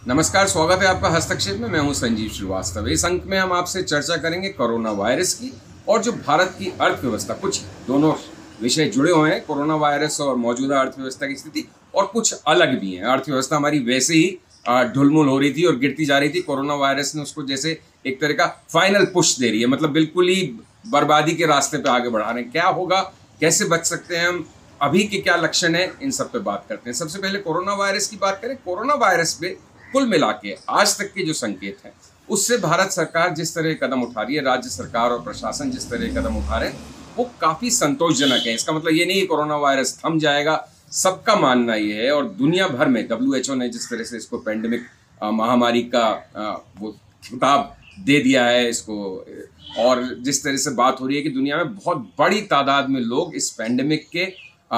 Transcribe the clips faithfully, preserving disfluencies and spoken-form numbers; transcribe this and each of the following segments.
नमस्कार, स्वागत है आपका हस्तक्षेप में। मैं हूं संजीव श्रीवास्तव। इस अंक में हम आपसे चर्चा करेंगे कोरोना वायरस की और जो भारत की अर्थव्यवस्था, कुछ दोनों विषय जुड़े हुए हैं, कोरोना वायरस और मौजूदा अर्थव्यवस्था की स्थिति, और कुछ अलग भी हैं। अर्थव्यवस्था हमारी वैसे ही ढुलमुल हो रही थी और गिरती जा रही थी। कोरोना वायरस ने उसको जैसे एक तरह का फाइनल पुश दे रही है, मतलब बिल्कुल ही बर्बादी के रास्ते पे आगे बढ़ा रहे हैं। क्या होगा, कैसे बच सकते हैं हम, अभी के क्या लक्षण है, इन सब पे बात करते हैं। सबसे पहले कोरोना वायरस की बात करें। कोरोना वायरस पे कुल मिला के आज तक के जो संकेत हैं, उससे भारत सरकार जिस तरह कदम उठा रही है, राज्य सरकार और प्रशासन जिस तरह कदम उठा रहे हैं, वो काफी संतोषजनक है। इसका मतलब ये नहीं कि कोरोना वायरस थम जाएगा, सबका मानना ये है। और दुनिया भर में डब्ल्यू एच ओ ने जिस तरह से इसको पैंडेमिक महामारी का आ, वो खिताब दे दिया है इसको, और जिस तरह से बात हो रही है कि दुनिया में बहुत बड़ी तादाद में लोग इस पैंडेमिक के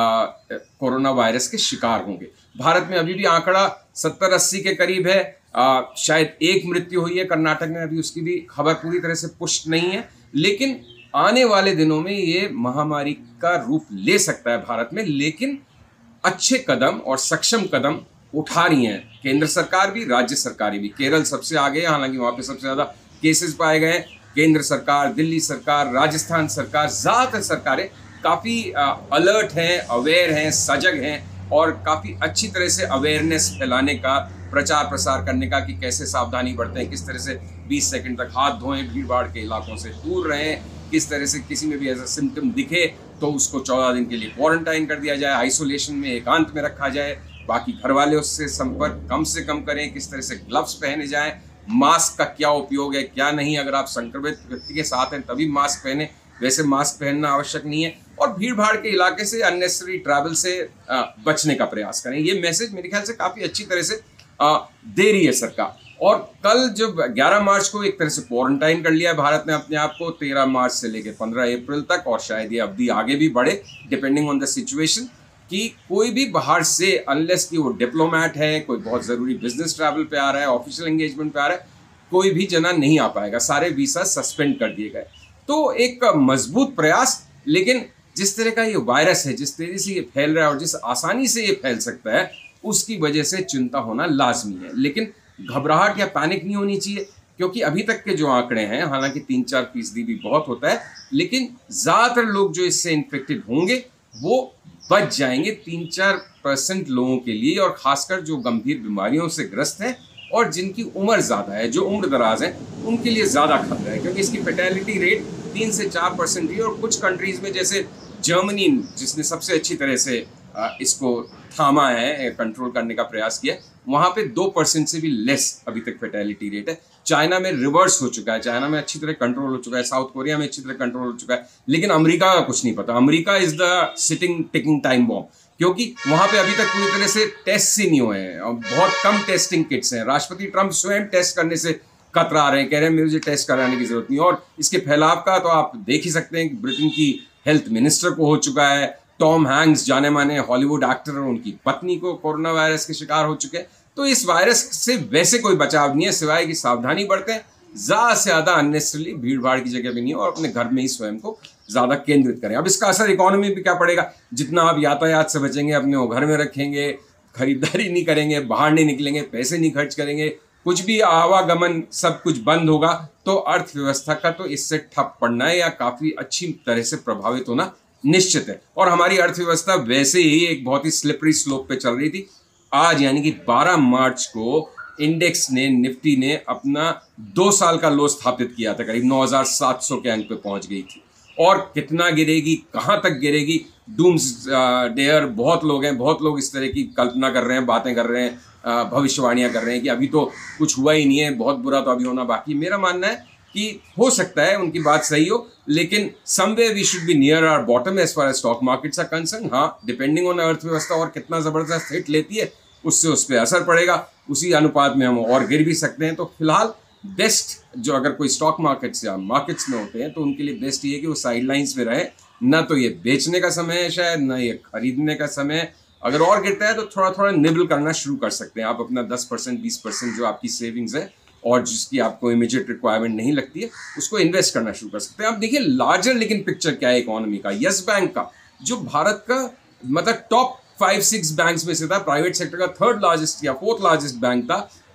कोरोना वायरस के शिकार होंगे। भारत में अभी भी आंकड़ा सत्तर अस्सी के करीब है। आ, शायद एक मृत्यु हुई है कर्नाटक में, अभी उसकी भी खबर पूरी तरह से पुष्ट नहीं है। लेकिन आने वाले दिनों में ये महामारी का रूप ले सकता है भारत में। लेकिन अच्छे कदम और सक्षम कदम उठा रही हैं केंद्र सरकार भी, राज्य सरकारें भी। केरल सबसे आगे है, हालांकि वहां पे सबसे ज्यादा केसेस पाए गए हैं। केंद्र सरकार, दिल्ली सरकार, राजस्थान सरकार, ज्यादातर सरकारें काफी अलर्ट हैं, अवेयर हैं, सजग हैं और काफी अच्छी तरह से अवेयरनेस फैलाने का, प्रचार प्रसार करने का कि कैसे सावधानी बरतें, किस तरह से बीस सेकंड तक हाथ धोएं, भीड़ भाड़ के इलाकों से दूर रहें, किस तरह से किसी में भी ऐसा सिम्टम दिखे तो उसको चौदह दिन के लिए क्वारंटाइन कर दिया जाए, आइसोलेशन में एकांत में रखा जाए, बाकी घर वाले उससे संपर्क कम से कम करें, किस तरह से ग्लव्स पहने जाएं, मास्क का क्या उपयोग है क्या नहीं, अगर आप संक्रमित व्यक्ति के साथ हैं तभी मास्क पहने, वैसे मास्क पहनना आवश्यक नहीं है। और भीड़ भाड़ के इलाके से अननेसेसरी ट्रैवल से आ, बचने का प्रयास करें। ये मैसेज मेरे ख्याल से काफी अच्छी तरह से आ, दे रही है सरकार। और कल जब ग्यारह मार्च को एक तरह से क्वारंटाइन कर लिया भारत ने अपने आप को, तेरह मार्च से लेकर पंद्रह अप्रैल तक, और शायद ये अवधि आगे भी बढ़े डिपेंडिंग ऑन द सिचुएशन, कि कोई भी बाहर से, अनलेस कि वो डिप्लोमेट है, कोई बहुत जरूरी बिजनेस ट्रैवल पे आ रहा है, ऑफिशियल एंगेजमेंट पे आ रहा है, कोई भी जना नहीं आ पाएगा। सारे वीसा सस्पेंड कर दिए गए। तो एक मजबूत प्रयास, लेकिन जिस तरह का ये वायरस है, जिस तेजी से ये फैल रहा है और जिस आसानी से ये फैल सकता है, उसकी वजह से चिंता होना लाजमी है। लेकिन घबराहट या पैनिक नहीं होनी चाहिए, क्योंकि अभी तक के जो आंकड़े हैं, हालांकि तीन चार फीसदी भी बहुत होता है, लेकिन ज्यादातर लोग जो इससे इन्फेक्टेड होंगे वो बच जाएंगे। तीन चार परसेंट लोगों के लिए, और खासकर जो गंभीर बीमारियों से ग्रस्त हैं और जिनकी उम्र ज्यादा है, जो उम्र दराज है, उनके लिए ज्यादा खतरा है, क्योंकि इसकी फैटेलिटी रेट तीन से चार परसेंट है। और कुछ कंट्रीज में, जैसे जर्मनी, जिसने सबसे अच्छी तरह से इसको थामा है, कंट्रोल करने का प्रयास किया, वहां पे दो परसेंट से भी लेस अभी तक फैटेलिटी रेट है। चाइना में रिवर्स हो चुका है, चाइना में अच्छी तरह कंट्रोल हो चुका है, साउथ कोरिया में अच्छी तरह कंट्रोल हो चुका है। लेकिन अमेरिका का कुछ नहीं पता। America is the sitting ticking time bomb, क्योंकि वहां पे अभी तक पूरी तरह से टेस्ट ही नहीं हुए हैं और बहुत कम टेस्टिंग किट्स हैं। राष्ट्रपति ट्रंप स्वयं टेस्ट करने से कतरा रहे हैं, कह रहे हैं मुझे टेस्ट कराने की जरूरत नहीं। और इसके फैलाव का तो आप देख ही सकते हैं कि ब्रिटेन की हेल्थ मिनिस्टर को हो चुका है, टॉम हैंक्स, जाने माने हॉलीवुड एक्टर, और उनकी पत्नी को कोरोना वायरस के शिकार हो चुके हैं। तो इस वायरस से वैसे कोई बचाव नहीं है, सिवाय की सावधानी बरतें, ज्यादा से ज्यादा अननेसेसरली भीड़ भाड़ की जगह भी नहीं हो, और अपने घर में ही स्वयं को ज्यादा केंद्रित करें। अब इसका असर इकोनॉमी पे क्या पड़ेगा? जितना आप यातायात से बचेंगे, अपने वो घर में रखेंगे, खरीदारी नहीं करेंगे, बाहर नहीं निकलेंगे, पैसे नहीं खर्च करेंगे, कुछ भी आवागमन, सब कुछ बंद होगा, तो अर्थव्यवस्था का तो इससे ठप पड़ना है या काफी अच्छी तरह से प्रभावित होना निश्चित है। और हमारी अर्थव्यवस्था वैसे ही एक बहुत ही स्लिपरी स्लोप पे चल रही थी। आज यानी कि बारह मार्च को इंडेक्स ने, निफ्टी ने अपना दो साल का लो स्थापित किया था, करीब नौ हज़ार सात सौ के अंक पे पहुंच गई थी। और कितना गिरेगी, कहां तक गिरेगी, डूम्स डेयर बहुत लोग हैं, बहुत लोग इस तरह की कल्पना कर रहे हैं, बातें कर रहे हैं, भविष्यवाणियां कर रहे हैं कि अभी तो कुछ हुआ ही नहीं है, बहुत बुरा तो अभी होना बाकी। मेरा मानना है कि हो सकता है उनकी बात सही हो, लेकिन someway we should be near our bottom as far as stock markets are concern. हाँ, डिपेंडिंग ऑन अर्थव्यवस्था और कितना जबरदस्त हिट लेती है, उससे उस पर असर पड़ेगा, उसी अनुपात में हम और गिर भी सकते हैं। तो फिलहाल बेस्ट, जो अगर कोई स्टॉक मार्केट्स या मार्केट्स में होते हैं, तो उनके लिए बेस्ट ये है कि वो साइडलाइंस में रहे। ना तो ये बेचने का समय है शायद, ना ये खरीदने का समय है। अगर और गिरता है तो थोड़ा थोड़ा निबल करना शुरू कर सकते हैं आप। अपना दस परसेंट बीस परसेंट जो आपकी सेविंग्स है और जिसकी आपको इमीडिएट रिक्वायरमेंट नहीं लगती है, उसको इन्वेस्ट करना शुरू कर सकते हैं। अब देखिए लार्जर लेकिन पिक्चर क्या है इकोनॉमी का। यस बैंक का, जो भारत का मतलब टॉप फाइव सिक्स बैंक्स में से था, प्राइवेट सेक्टर का थर्ड लार्जेस्ट या फोर्थ लार्जेस्ट बैंक था,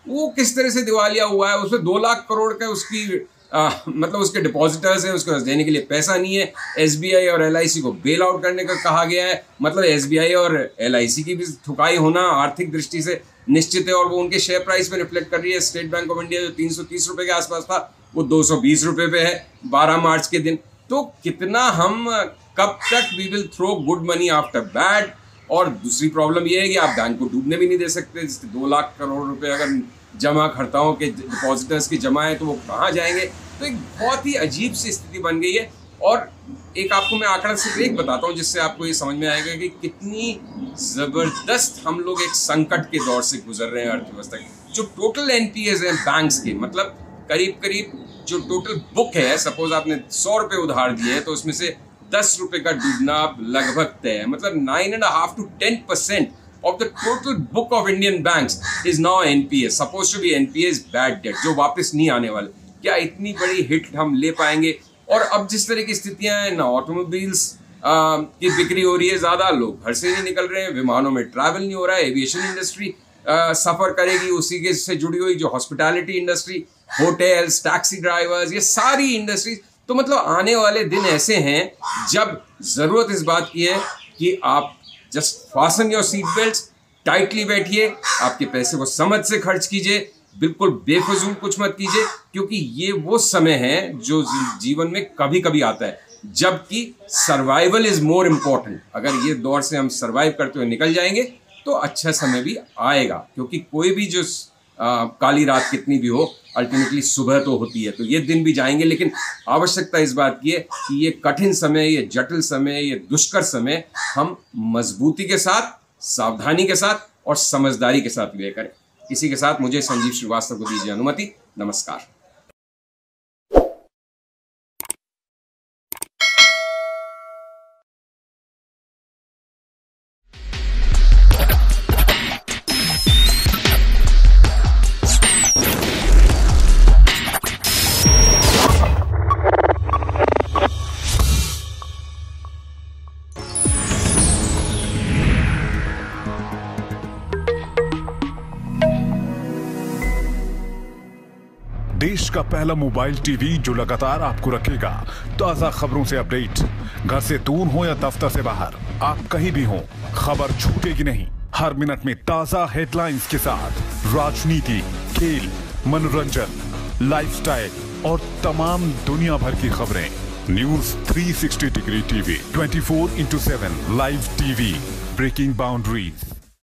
वो किस तरह से दिवालिया हुआ है, उसमें दो लाख करोड़ का उसकी आ, मतलब उसके डिपॉजिटर्स हैं, उसके पास देने के लिए पैसा नहीं है। एसबीआई और एलआईसी को बेल आउट करने का कहा गया है, मतलब एसबीआई और एलआईसी की भी ठुकाई होना आर्थिक दृष्टि से निश्चित है, और वो उनके शेयर प्राइस पे रिफ्लेक्ट कर रही है। स्टेट बैंक ऑफ इंडिया जो तीन सौ तीस रुपए के आसपास था वो दो सौ बीस रुपए पे है बारह मार्च के दिन। तो कितना हम कब तक we will throw good money after bad. और दूसरी प्रॉब्लम ये है कि आप बैंक को डूबने भी नहीं दे सकते। दो लाख करोड़ रुपए अगर जमा करताओं के डिपॉजिटर्स की जमा है तो वो कहाँ जाएंगे। तो एक बहुत ही अजीब सी स्थिति बन गई है। और एक आपको मैं आंकड़ा सिर्फ एक बताता हूँ जिससे आपको ये समझ में आएगा कि कितनी जबरदस्त हम लोग एक संकट के दौर से गुजर रहे हैं अर्थव्यवस्था की। जो टोटल एनपीएस हैं बैंक्स के, मतलब करीब करीब जो टोटल बुक है, सपोज आपने सौ रुपए उधार दिए हैं तो उसमें से दस रुपए का डूबना लगभग तय है। मतलब nine and half to ten percent of the total book of Indian banks is now N P A, supposed to be N P A is bad debt, जो वापस नहीं आने वाले। क्या इतनी बड़ी हिट हम ले पाएंगे? और अब जिस तरह की स्थितियां हैं ना, ऑटोमोबाइल्स की बिक्री हो रही है ज्यादा, लोग घर से नहीं निकल रहे हैं, विमानों में ट्रैवल नहीं हो रहा है, एविएशन इंडस्ट्री सफर करेगी, उसी के से जुड़ी हुई जो hospitality industry, hotels, taxi drivers, ये सारी इंडस्ट्रीज। तो मतलब आने वाले दिन ऐसे हैं जब जरूरत इस बात की है कि आप just fasten your seat belt, tightly बैठिए, आपके पैसे को समझ से खर्च कीजिए, बिल्कुल बेफजूल कुछ मत कीजिए, क्योंकि ये वो समय है जो जीवन में कभी कभी आता है जबकि सर्वाइवल इज मोर इम्पोर्टेंट। अगर ये दौर से हम सर्वाइव करते हुए निकल जाएंगे तो अच्छा समय भी आएगा, क्योंकि कोई भी जो आ, काली रात कितनी भी हो, अल्टीमेटली सुबह तो होती है। तो ये दिन भी जाएंगे, लेकिन आवश्यकता इस बात की है कि ये कठिन समय, ये जटिल समय, ये दुष्कर समय हम मजबूती के साथ, सावधानी के साथ और समझदारी के साथ व्यय करें। इसी के साथ मुझे संजीव श्रीवास्तव को दीजिए अनुमति। नमस्कार। देश का पहला मोबाइल टीवी जो लगातार आपको रखेगा ताजा खबरों से अपडेट। घर से दूर हो या दफ्तर से बाहर, आप कहीं भी हो, खबर छूटेगी नहीं। हर मिनट में ताजा हेडलाइंस के साथ राजनीति, खेल, मनोरंजन, लाइफस्टाइल और तमाम दुनिया भर की खबरें। News three sixty degree TV, twenty four into seven live TV, breaking boundaries.